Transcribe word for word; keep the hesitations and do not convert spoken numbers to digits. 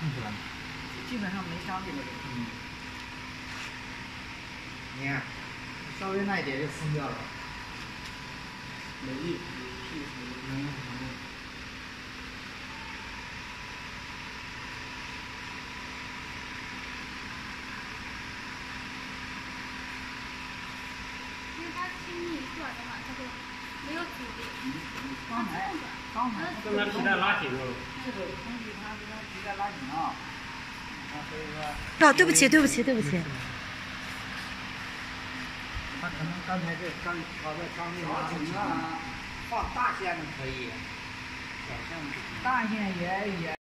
冲出来， 基本上没伤这个人。 嗯。 你看，稍微那一点就松掉了。 没力，是没用没用。 因为它轻易转的话，它就没有阻力。 嗯，刚才刚才跟它皮带拉紧了。 这个东西它跟它皮带拉紧了，啊，所以哦， 说。 对不起，对不起，对不起。 它可能刚才这刚搞的刚那拉紧了，放大线的可以，小线大线也也。